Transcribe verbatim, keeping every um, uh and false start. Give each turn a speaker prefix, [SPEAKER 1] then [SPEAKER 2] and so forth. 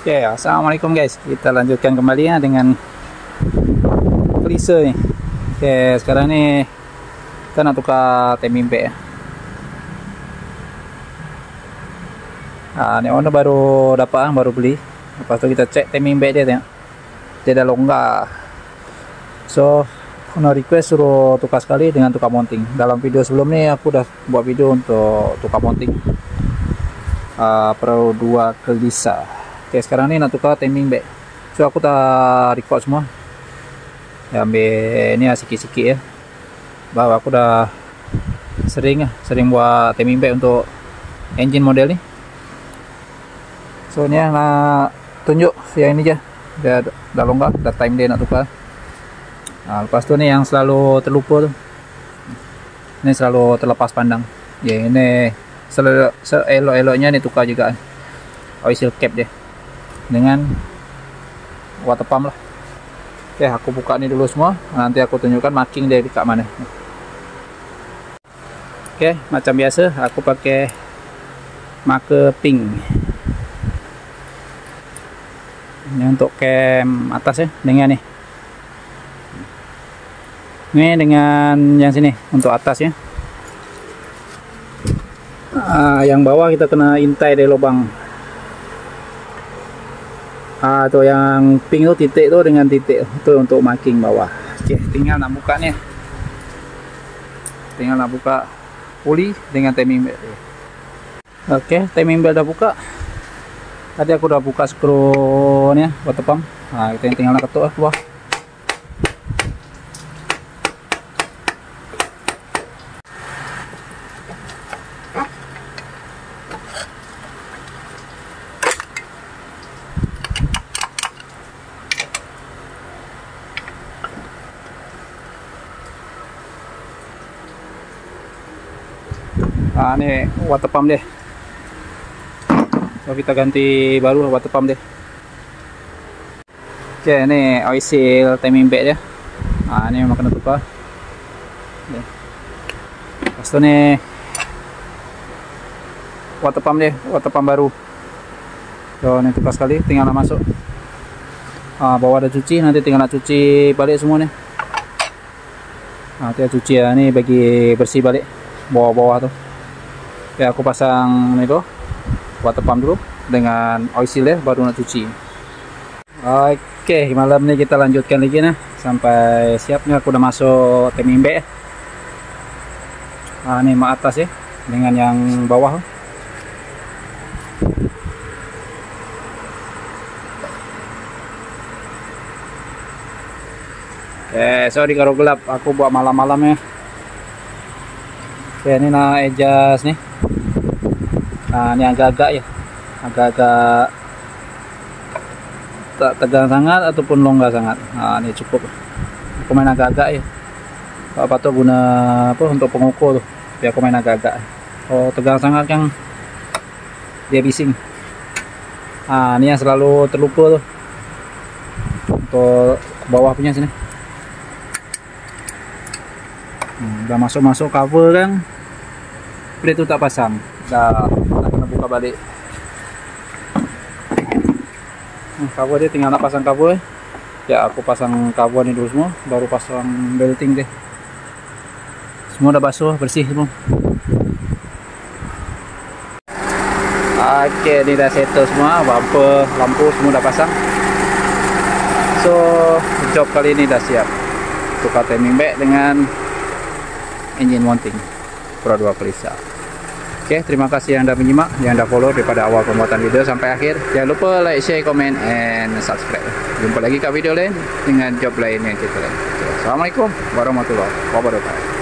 [SPEAKER 1] Oke, okay, assalamualaikum guys. Kita lanjutkan kembali ya dengan klise nih. Oke, okay, sekarang nih kita nak tukar timing bag ya. Nah, ini owner baru dapat, baru beli. Lepas tu kita cek timing bag dia, tengok. Dia dah longgar. So, owner request suruh tukar sekali dengan tukar mounting. Dalam video sebelum ni aku dah buat video untuk tukar mounting uh, Pro dua Kelisa. Oke, sekarang ini nak tukar timing bag. So aku tak record semua. Ya, ambil ini sikit-sikit ya. Bahwa aku dah sering lah, sering buat timing bag untuk engine model ni. So ni nak tunjuk yang ini je. Dia dah longgar, dah time dia nak tukar. Nah, lepas tu ni yang selalu terlupa tu. Ini selalu terlepas pandang. Ya, ini selalu elok-eloknya ni tukar juga oil seal cap dia dengan water pump lah. Oke, aku buka ini dulu semua, nanti aku tunjukkan marking dia dekat mana. Oke, macam biasa aku pakai marker pink. Ini untuk cam atas ya, dengan nih. Ini dengan yang sini untuk atas ya. Ah, yang bawah kita kena intai dari lubang. Ah, tuh yang pink tuh titik tuh dengan titik itu untuk marking bawah. Oke, tinggal nak buka nih. Tinggal nak buka puli dengan timing belt. Oke, timing belt udah buka. Tadi aku udah buka skru nih, water pump. Nah, kita tinggal nak ketuk ke bawah. Nah, ini water pump deh. So kita ganti baru water pump deh. Oke, ini oil seal timing bag dia. Nah, ini memang kena tukar. Lepas tu ni water pump dia, water pump baru. So ini tukar sekali, tinggal nak masuk. Ah, bawah ada cuci, nanti tinggal nak cuci balik semua ni. Nah, nanti cuci ya, ini bagi bersih balik bawah-bawah tu. Oke, aku pasang ini tuh water pump dulu dengan oil seal ya, baru nak cuci. Oke, malam ini kita lanjutkan lagi nah, sampai siapnya aku udah masuk timing bag. Nah, ini mak atas ya dengan yang bawah. Oke, sorry kalau gelap, aku buat malam-malam ya. Oke, ini nah adjust nih. Nah, ini agak-agak ya, agak-agak tak tegang sangat ataupun longgar sangat. Nah, ini cukup. Aku main agak-agak ya. Apa tuh guna apa untuk pengukur tuh? Biar aku main agak-agak. Oh, tegang sangat kan dia bising. Nah, ini yang selalu terlupa tuh. Untuk bawah punya sini. Hmm, udah masuk-masuk cover kan. Plate itu tak pasang. Dah kena buka balik. Hmm, cover dia tinggal nak pasang cover. Ya, aku pasang cover ni dulu semua, baru pasang belting deh. Semua dah basuh, bersih semua. Oke, ni dah settle semua, bumper, lampu semua dah pasang. So, job kali ini dah siap. Tukar timing bag dengan engine mounting Pro dua Kelisa. Oke, terima kasih yang dah menyimak, yang dah follow daripada awal pembuatan video sampai akhir. Jangan lupa like, share, komen, and subscribe. Jumpa lagi kat video lain dengan job lain yang kita lain. Assalamualaikum warahmatullahi wabarakatuh.